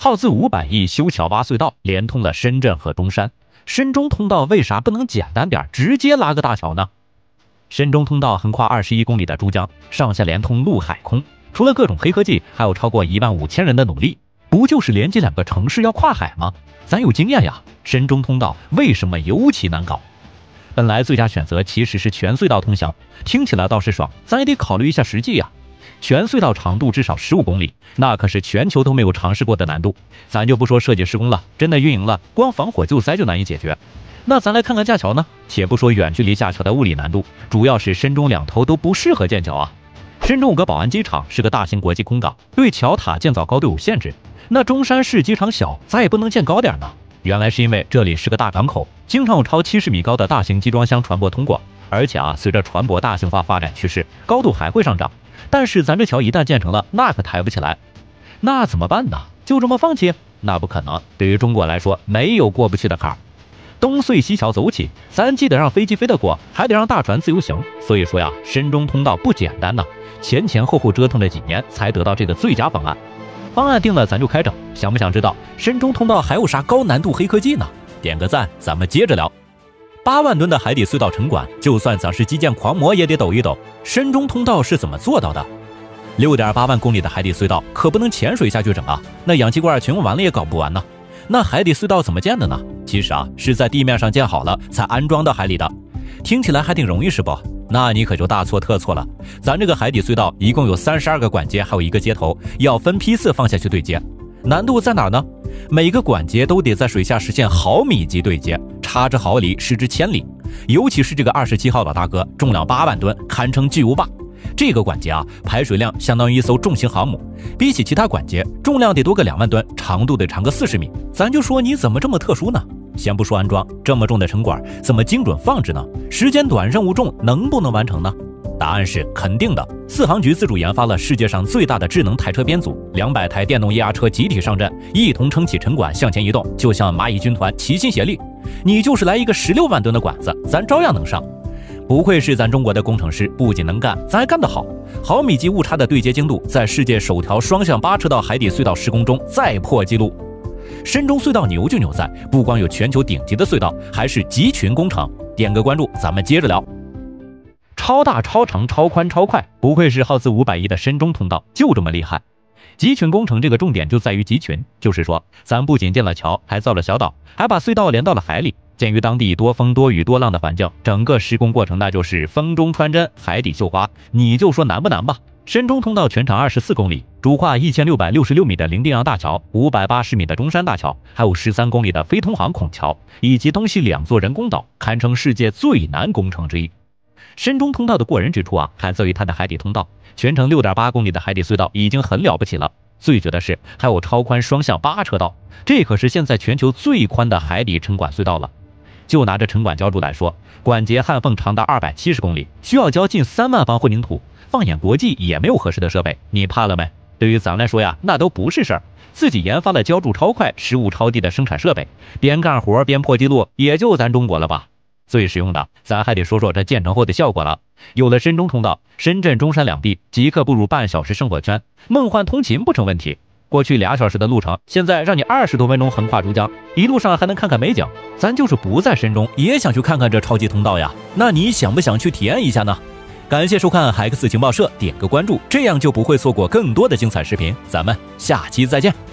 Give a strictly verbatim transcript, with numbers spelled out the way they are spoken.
耗资五百亿修桥挖隧道，连通了深圳和中山。深中通道为啥不能简单点，直接拉个大桥呢？深中通道横跨二十一公里的珠江，上下连通陆海空。除了各种黑科技，还有超过一万五千人的努力，不就是连接两个城市要跨海吗？咱有经验呀，深中通道为什么尤其难搞？本来最佳选择其实是全隧道通翔，听起来倒是爽，咱也得考虑一下实际呀。全隧道长度至少十五公里，那可是全球都没有尝试过的难度。咱就不说设计施工了，真的运营了，光防火救灾就难以解决。那咱来看看架桥呢？且不说远距离架桥的物理难度，主要是深中两头都不适合建桥啊。深中有个宝安机场，是个大型国际空港，对桥塔建造高度有限制。那中山市机场小，咱也不能建高点呢。原来是因为这里是个大港口，经常有超七十米高的大型集装箱船舶通过，而且啊，随着船舶大型化发展趋势，高度还会上涨。但是咱这桥一旦建成了，那可抬不起来，那怎么办呢？就这么放弃？那不可能。对于中国来说，没有过不去的坎儿。东隧西桥走起，咱既得让飞机飞得过，还得让大船自由行。所以说呀，深中通道不简单呐，前前后后折腾了几年才得到这个最佳方案。方案定了，咱就开整。想不想知道深中通道还有啥高难度黑科技呢？点个赞，咱们接着聊。八万吨的海底隧道沉管，就算咱是基建狂魔也得抖一抖。深中通道是怎么做到的？六点八万公里的海底隧道可不能潜水下去整啊，那氧气罐全用完了也搞不完呢。那海底隧道怎么建的呢？其实啊，是在地面上建好了才安装到海里的。听起来还挺容易是不？那你可就大错特错了。咱这个海底隧道一共有三十二个管接，还有一个接头，要分批次放下去对接。难度在哪儿呢？每个管接都得在水下实现毫米级对接，差之毫厘，失之千里。尤其是这个二十七号老大哥，重量八万吨，堪称巨无霸。这个管接啊，排水量相当于一艘重型航母，比起其他管接，重量得多个两万吨，长度得长个四十米。咱就说你怎么这么特殊呢？先不说安装，这么重的沉管怎么精准放置呢？时间短，任务重，能不能完成呢？答案是肯定的。四航局自主研发了世界上最大的智能台车编组，两百台电动液压车集体上阵，一同撑起沉管向前移动，就像蚂蚁军团齐心协力。你就是来一个十六万吨的管子，咱照样能上。不愧是咱中国的工程师，不仅能干，咱还干得好。毫米级误差的对接精度，在世界首条双向八车道海底隧道施工中再破纪录。深中隧道牛就牛在，不光有全球顶级的隧道，还是集群工程。点个关注，咱们接着聊。超大、超长、超宽、超快，不愧是耗资五百亿的深中通道，就这么厉害。集群工程这个重点就在于集群，就是说，咱不仅建了桥，还造了小岛，还把隧道连到了海里。鉴于当地多风多雨多浪的环境，整个施工过程那就是风中穿针，海底绣花。你就说难不难吧？深中通道全长二十四公里，主跨一千六百六十六米的伶仃洋大桥，五百八十米的中山大桥，还有十三公里的非通航孔桥，以及东西两座人工岛，堪称世界最难工程之一。深中通道的过人之处啊，还在于它的海底通道，全程 六点八公里的海底隧道已经很了不起了。最绝的是还有超宽双向八车道，这可是现在全球最宽的海底沉管隧道了。就拿着沉管浇筑来说，管节焊缝长达二百七十公里，需要浇近三万方混凝土，放眼国际也没有合适的设备，你怕了没？对于咱来说呀，那都不是事儿。自己研发了浇筑超快、失误超低的生产设备，边干活边破纪录，也就咱中国了吧。最实用的，咱还得说说这建成后的效果了。有了深中通道，深圳、中山两地即刻步入半小时生活圈，梦幻通勤不成问题。过去俩小时的路程，现在让你二十多分钟横跨珠江，一路上还能看看美景。咱就是不在深中，也想去看看这超级通道呀。那你想不想去体验一下呢？感谢收看海克斯情报社，点个关注，这样就不会错过更多的精彩视频。咱们下期再见。